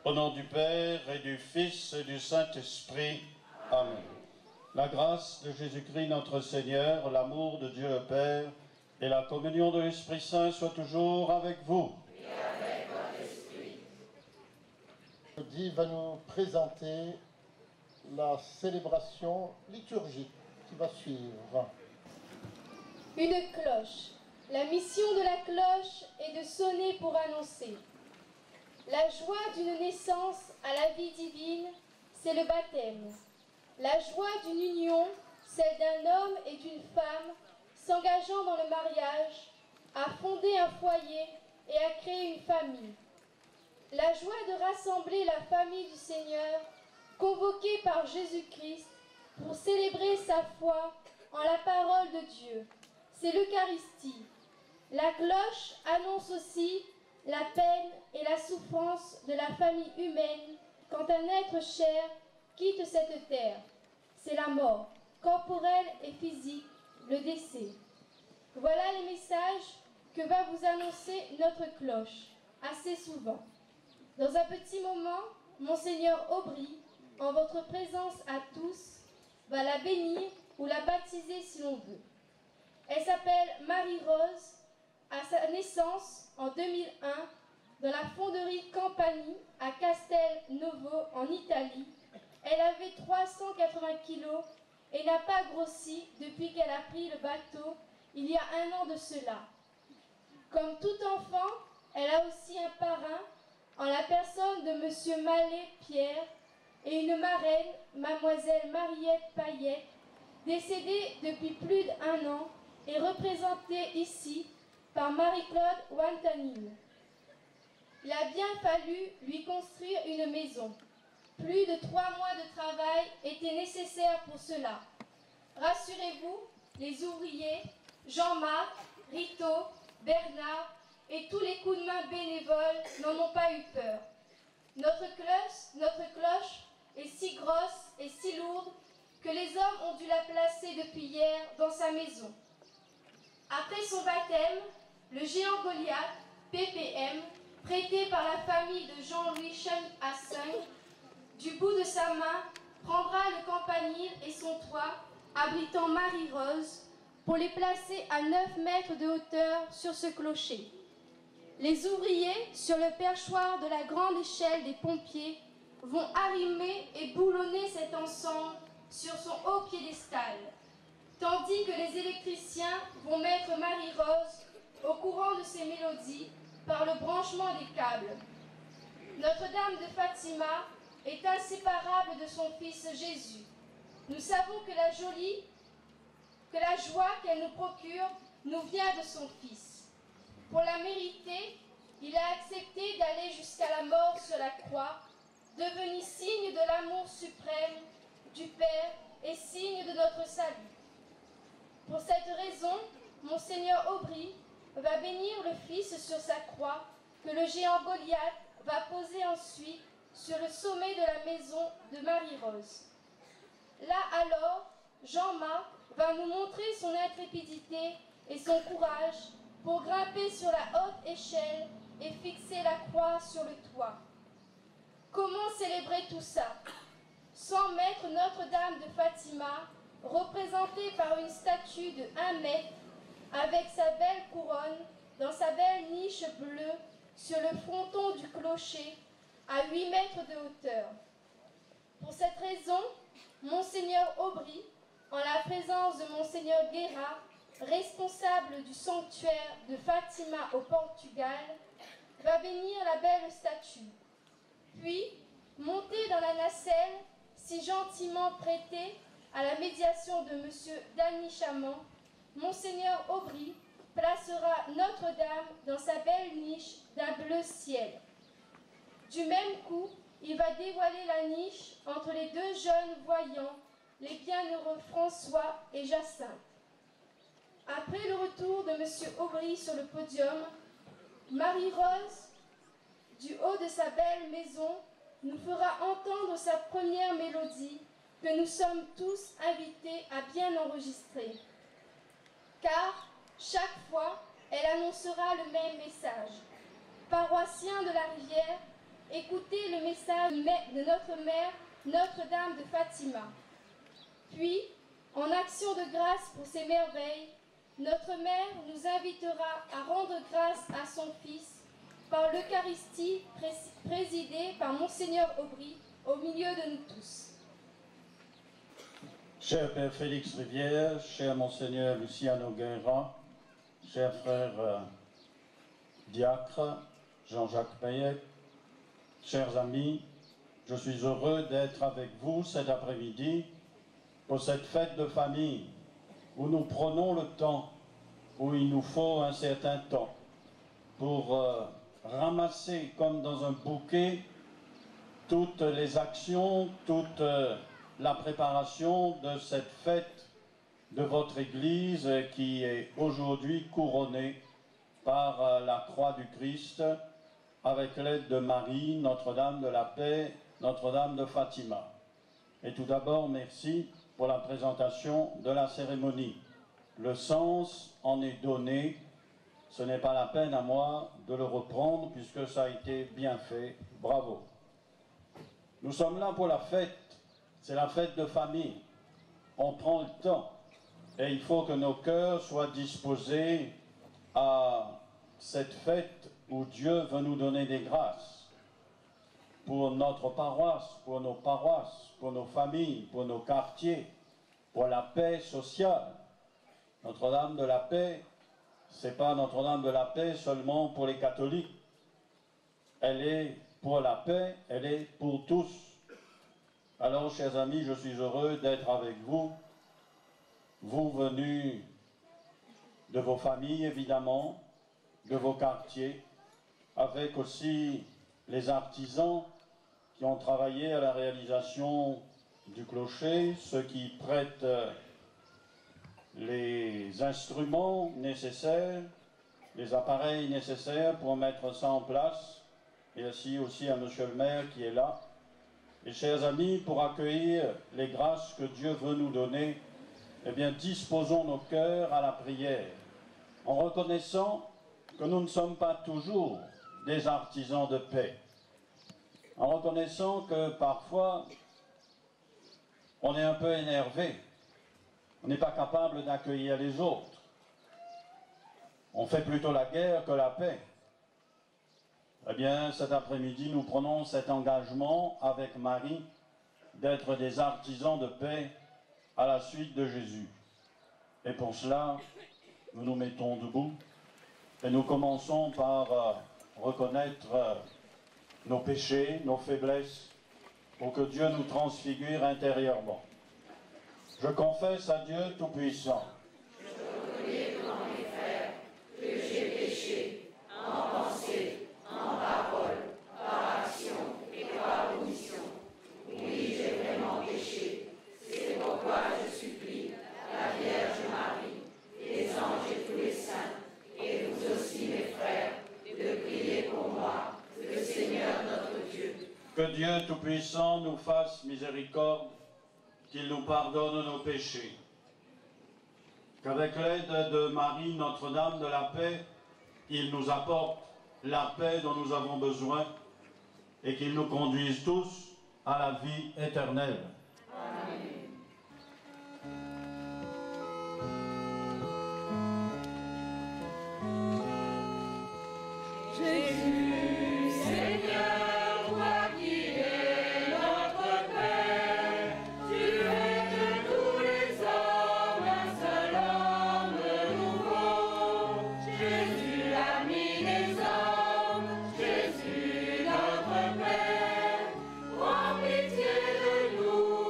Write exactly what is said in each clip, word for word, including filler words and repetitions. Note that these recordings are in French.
Au nom du Père et du Fils et du Saint-Esprit. Amen. La grâce de Jésus-Christ notre Seigneur, l'amour de Dieu le Père et la communion de l'Esprit Saint soient toujours avec vous. Et avec votre esprit. Guy va nous présenter la célébration liturgique qui va suivre. Une cloche. La mission de la cloche est de sonner pour annoncer. La joie d'une naissance à la vie divine, c'est le baptême. La joie d'une union, celle d'un homme et d'une femme, s'engageant dans le mariage, à fonder un foyer et à créer une famille. La joie de rassembler la famille du Seigneur, convoquée par Jésus-Christ pour célébrer sa foi en la parole de Dieu, c'est l'Eucharistie. La cloche annonce aussi la peine et la souffrance de la famille humaine quand un être cher quitte cette terre. C'est la mort, corporelle et physique, le décès. Voilà les messages que va vous annoncer notre cloche, assez souvent. Dans un petit moment, Monseigneur Aubry, en votre présence à tous, va la bénir ou la baptiser si l'on veut. Elle s'appelle Marie-Rose. À sa naissance, en deux mille un, dans la fonderie Campani à Castelnuovo, en Italie, elle avait trois cent quatre-vingts kilos et n'a pas grossi depuis qu'elle a pris le bateau il y a un an de cela. Comme tout enfant, elle a aussi un parrain en la personne de Monsieur Mallet-Pierre et une marraine, Mademoiselle Mariette Payette, décédée depuis plus d'un an et représentée ici par Marie-Claude Wantanil. Il a bien fallu lui construire une maison. Plus de trois mois de travail étaient nécessaires pour cela. Rassurez-vous, les ouvriers, Jean-Marc, Rito, Bernard et tous les coups de main bénévoles n'en ont pas eu peur. Notre cloche, notre cloche est si grosse et si lourde que les hommes ont dû la placer depuis hier dans sa maison. Après son baptême, le géant Goliath, P P M, prêté par la famille de Jean-Louis Chen-Hassan, du bout de sa main, prendra le campanile et son toit, abritant Marie-Rose, pour les placer à neuf mètres de hauteur sur ce clocher. Les ouvriers, sur le perchoir de la grande échelle des pompiers, vont arrimer et boulonner cet ensemble sur son haut piédestal, tandis que les électriciens vont mettre Marie-Rose au courant de ses mélodies par le branchement des câbles. Notre-Dame de Fatima est inséparable de son fils Jésus. Nous savons que la jolie, que la joie qu'elle nous procure nous vient de son fils. Pour la mériter, il a accepté d'aller jusqu'à la mort sur la croix, devenu signe de l'amour suprême du Père et signe de notre salut. Pour cette raison, Monseigneur Aubry va bénir le Fils sur sa croix, que le géant Goliath va poser ensuite sur le sommet de la maison de Marie-Rose. Là alors, Jean-Marc va nous montrer son intrépidité et son courage pour grimper sur la haute échelle et fixer la croix sur le toit. Comment célébrer tout ça sans mettre Notre-Dame de Fatima, représentée par une statue de un mètre, avec sa belle couronne, dans sa belle niche bleue, sur le fronton du clocher, à huit mètres de hauteur. Pour cette raison, Monseigneur Aubry, en la présence de Monseigneur Guerra, responsable du sanctuaire de Fatima au Portugal, va bénir la belle statue. Puis, monté dans la nacelle, si gentiment prêtée à la médiation de Monsieur Dany Chamand, Monseigneur Aubry placera Notre-Dame dans sa belle niche d'un bleu ciel. Du même coup, il va dévoiler la niche entre les deux jeunes voyants, les bienheureux François et Jacinthe. Après le retour de Monsieur Aubry sur le podium, Marie-Rose, du haut de sa belle maison, nous fera entendre sa première mélodie que nous sommes tous invités à bien enregistrer. Car, chaque fois, elle annoncera le même message. Paroissiens de la rivière, écouter le message de notre mère, Notre-Dame de Fatima. Puis, en action de grâce pour ces merveilles, notre mère nous invitera à rendre grâce à son Fils par l'Eucharistie présidée par Monseigneur Aubry au milieu de nous tous. Cher Père Félix Rivière, cher Monseigneur Luciano Guerra, cher frère euh, diacre Jean-Jacques Payet, chers amis, je suis heureux d'être avec vous cet après-midi pour cette fête de famille où nous prenons le temps, où il nous faut un certain temps pour euh, ramasser comme dans un bouquet toutes les actions, toute euh, la préparation de cette fête de votre Église qui est aujourd'hui couronnée par euh, la croix du Christ avec l'aide de Marie, Notre-Dame de la Paix, Notre-Dame de Fatima. Et tout d'abord, merci pour la présentation de la cérémonie. Le sens en est donné. Ce n'est pas la peine à moi de le reprendre puisque ça a été bien fait. Bravo. Nous sommes là pour la fête. C'est la fête de famille. On prend le temps. Et il faut que nos cœurs soient disposés à cette fête où Dieu veut nous donner des grâces. Pour notre paroisse, pour nos paroisses, pour nos familles, pour nos quartiers, pour la paix sociale. Notre-Dame de la Paix, ce n'est pas Notre-Dame de la Paix seulement pour les catholiques. Elle est pour la paix, elle est pour tous. Alors, chers amis, je suis heureux d'être avec vous, vous venus de vos familles, évidemment, de vos quartiers, avec aussi les artisans qui ont travaillé à la réalisation du clocher, ceux qui prêtent les instruments nécessaires, les appareils nécessaires pour mettre ça en place, et ainsi aussi à monsieur le maire qui est là. Et chers amis, pour accueillir les grâces que Dieu veut nous donner, eh bien, disposons nos cœurs à la prière, en reconnaissant que nous ne sommes pas toujours des artisans de paix, en reconnaissant que parfois, on est un peu énervé, on n'est pas capable d'accueillir les autres. On fait plutôt la guerre que la paix. Eh bien, cet après-midi, nous prenons cet engagement avec Marie d'être des artisans de paix à la suite de Jésus. Et pour cela, nous nous mettons debout et nous commençons par euh, reconnaître euh, nos péchés, nos faiblesses, pour que Dieu nous transfigure intérieurement. Je confesse à Dieu Tout-Puissant. Je reconnais devant mes frères que j'ai péché en pensée, en parole, par action et par omission. Oui, j'ai vraiment péché. C'est pourquoi je supplie la Vierge Marie, les anges et tous les saints, et vous aussi mes frères, de prier pour moi, le Seigneur notre Dieu. Que Dieu Tout-Puissant nous fasse miséricorde, qu'il nous pardonne nos péchés. Qu'avec l'aide de Marie, Notre-Dame de la Paix, il nous apporte la paix dont nous avons besoin et qu'il nous conduise tous à la vie éternelle. Amen. Jésus, Seigneur, toi qui es notre Père, tu es de tous les hommes un seul homme nouveau. Jésus, ami des hommes, Jésus, notre Père, prends pitié de nous.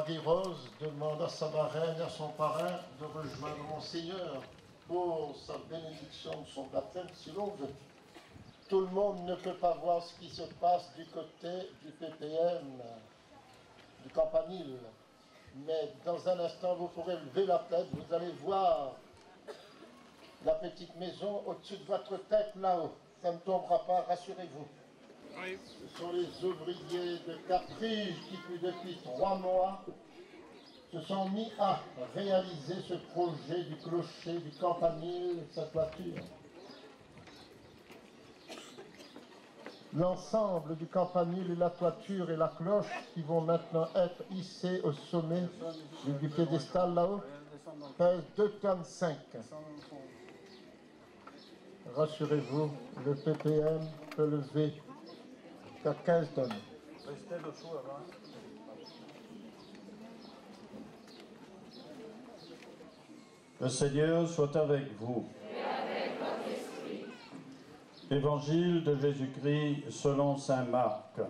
Guérose demande à sa marraine et à son parrain de rejoindre Monseigneur pour sa bénédiction de son baptême, si l'on veut. Tout le monde ne peut pas voir ce qui se passe du côté du P P M, du campanile, mais dans un instant, vous pourrez lever la tête, vous allez voir la petite maison au-dessus de votre tête, là-haut. Ça ne tombera pas, rassurez-vous. Oui. Ce sont les ouvriers de Caprige qui, depuis trois mois, se sont mis à réaliser ce projet du clocher, du campanile, sa toiture. L'ensemble du campanile et la toiture et la cloche qui vont maintenant être hissés au sommet du piédestal là-haut pèsent deux tonnes cinq. Rassurez-vous, le P P M peut lever jusqu'à quinze tonnes. Le Seigneur soit avec vous. Et avec votre esprit. Évangile de Jésus-Christ selon saint Marc.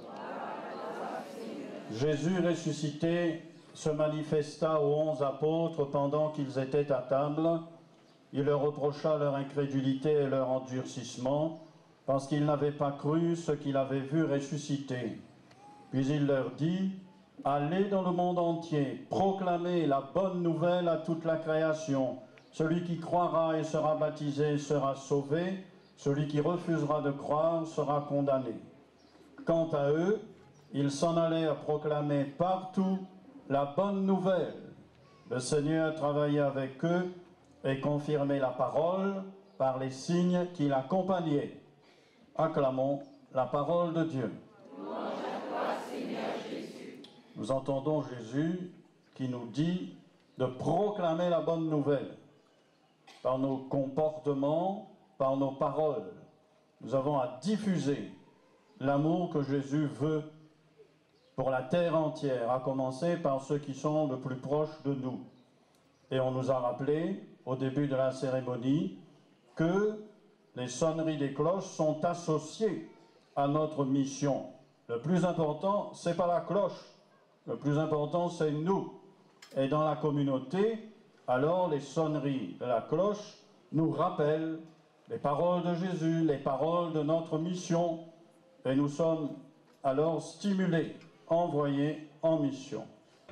Jésus ressuscité se manifesta aux onze apôtres pendant qu'ils étaient à table. Il leur reprocha leur incrédulité et leur endurcissement, parce qu'ils n'avaient pas cru ce qu'il avait vu ressusciter. Puis il leur dit, « Allez dans le monde entier, proclamez la bonne nouvelle à toute la création. Celui qui croira et sera baptisé sera sauvé, celui qui refusera de croire sera condamné. » Quant à eux, ils s'en allèrent proclamer partout la bonne nouvelle. Le Seigneur travaillait avec eux et confirmait la parole par les signes qui l'accompagnaient. Acclamons la parole de Dieu. Louange à toi, Seigneur Jésus. Nous entendons Jésus qui nous dit de proclamer la bonne nouvelle par nos comportements, par nos paroles. Nous avons à diffuser l'amour que Jésus veut pour la terre entière, à commencer par ceux qui sont le plus proches de nous. Et on nous a rappelé, au début de la cérémonie, que les sonneries des cloches sont associées à notre mission. Le plus important, ce n'est pas la cloche. Le plus important, c'est nous. Et dans la communauté, alors les sonneries de la cloche nous rappellent les paroles de Jésus, les paroles de notre mission. Et nous sommes alors stimulés, envoyés en mission.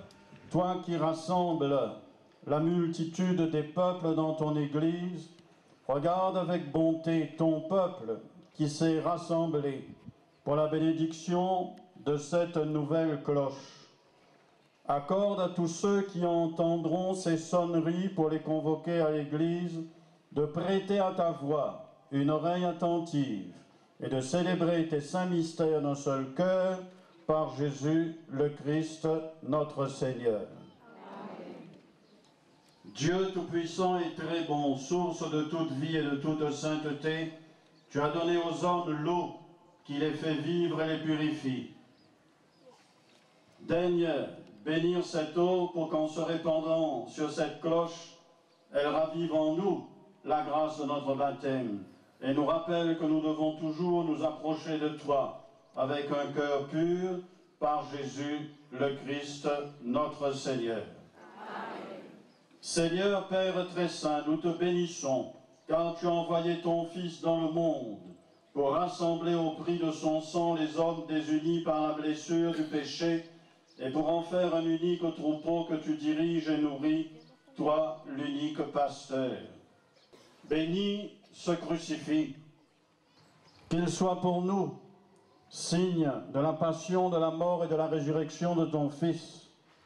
Toi qui rassembles la multitude des peuples dans ton Église, regarde avec bonté ton peuple qui s'est rassemblé pour la bénédiction de cette nouvelle cloche. Accorde à tous ceux qui entendront ces sonneries pour les convoquer à l'Église de prêter à ta voix une oreille attentive et de célébrer tes saints mystères d'un seul cœur par Jésus le Christ, notre Seigneur. Dieu Tout-Puissant et très bon, source de toute vie et de toute sainteté, tu as donné aux hommes l'eau qui les fait vivre et les purifie. Daigne bénir cette eau pour qu'en se répandant sur cette cloche, elle ravive en nous la grâce de notre baptême et nous rappelle que nous devons toujours nous approcher de toi avec un cœur pur par Jésus le Christ, notre Seigneur. Seigneur Père très saint, nous te bénissons, car tu as envoyé ton Fils dans le monde pour rassembler au prix de son sang les hommes désunis par la blessure du péché et pour en faire un unique troupeau que tu diriges et nourris, toi l'unique pasteur. Bénis ce crucifix, qu'il soit pour nous signe de la passion, de la mort et de la résurrection de ton Fils.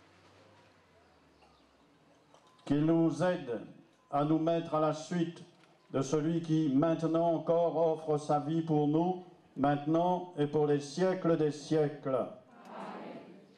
Qu'il nous aide à nous mettre à la suite de celui qui maintenant encore offre sa vie pour nous, maintenant et pour les siècles des siècles. Amen.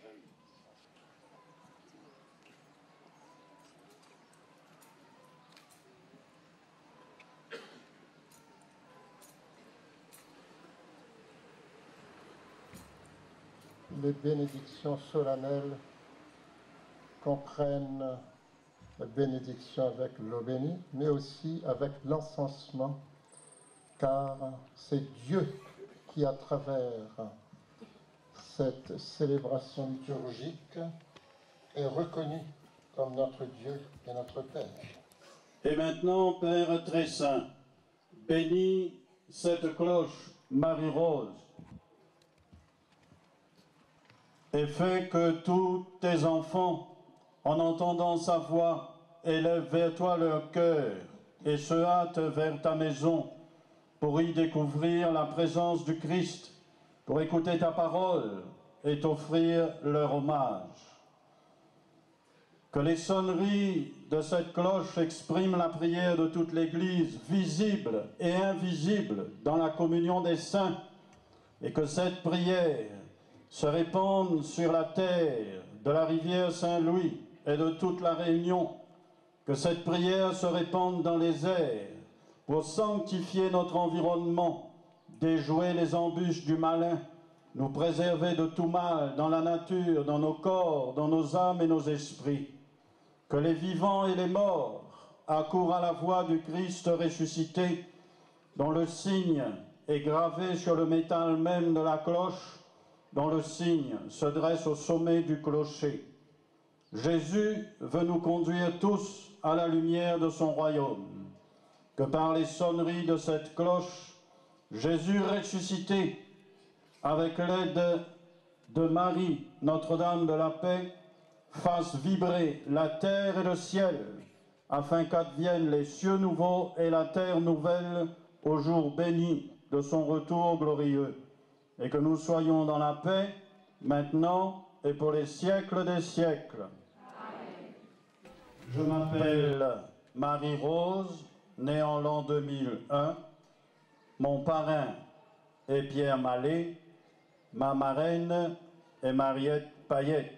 Les bénédictions solennelles comprennent la bénédiction avec l'eau bénie, mais aussi avec l'encensement, car c'est Dieu qui, à travers cette célébration liturgique, est reconnu comme notre Dieu et notre Père. Et maintenant, Père très saint, bénis cette cloche Marie-Rose et fais que tous tes enfants, en entendant sa voix, élèvent vers toi leur cœur et se hâtent vers ta maison pour y découvrir la présence du Christ, pour écouter ta parole et t'offrir leur hommage. Que les sonneries de cette cloche expriment la prière de toute l'Église, visible et invisible dans la communion des saints, et que cette prière se répande sur la terre de la rivière Saint-Louis et de toute la Réunion, que cette prière se répande dans les airs pour sanctifier notre environnement, déjouer les embûches du malin, nous préserver de tout mal dans la nature, dans nos corps, dans nos âmes et nos esprits. Que les vivants et les morts accourent à la voix du Christ ressuscité, dont le signe est gravé sur le métal même de la cloche, dont le signe se dresse au sommet du clocher. Jésus veut nous conduire tous à la lumière de son royaume. Que par les sonneries de cette cloche, Jésus ressuscité, avec l'aide de Marie, Notre-Dame de la paix, fasse vibrer la terre et le ciel, afin qu'adviennent les cieux nouveaux et la terre nouvelle au jour béni de son retour glorieux, et que nous soyons dans la paix, maintenant et pour les siècles des siècles. Amen. Je m'appelle Marie-Rose, née en l'an deux mille un. Mon parrain est Pierre Mallet, ma marraine est Mariette Payette.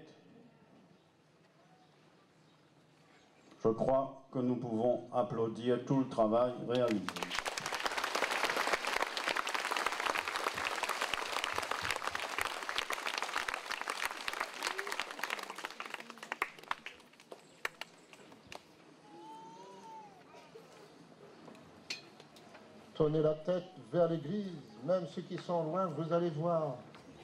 Je crois que nous pouvons applaudir tout le travail réalisé. Tournez la tête vers l'église, même ceux qui sont loin, vous allez voir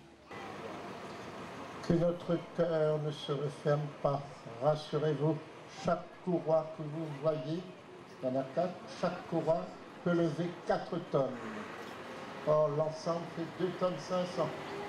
que notre cœur ne se referme pas. Rassurez-vous, chaque courroie que vous voyez, il y en a quatre, chaque courroie peut lever quatre tonnes. Or, l'ensemble fait deux tonnes cinq cents.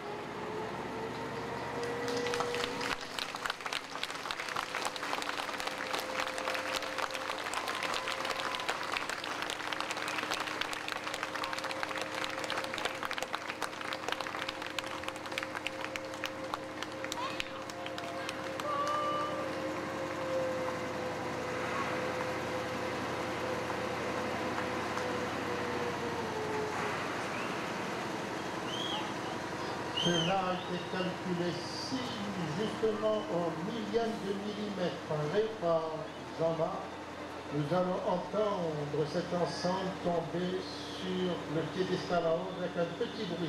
Cela a été calculé si justement au millième de millimètre par Jean-Marc, nous allons entendre cet ensemble tomber sur le piédestal en haut avec un petit bruit.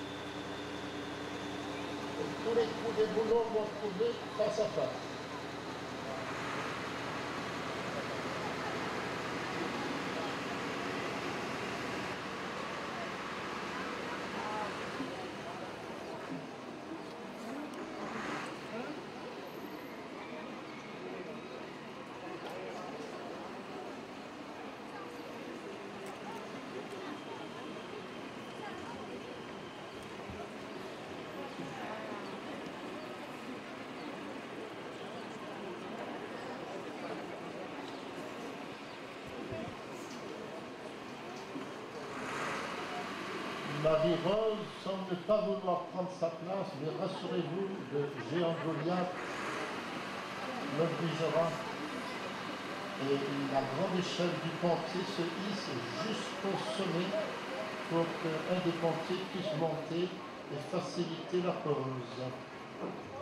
Et tous les coups des boulons vont trouver face à face. Marie-Rose semble ne pas vouloir prendre sa place, mais rassurez-vous, le géant Goliath l'obligera. Et la grande échelle du pontier se hisse jusqu'au sommet pour qu'un des pontiers puisse monter et faciliter la pause.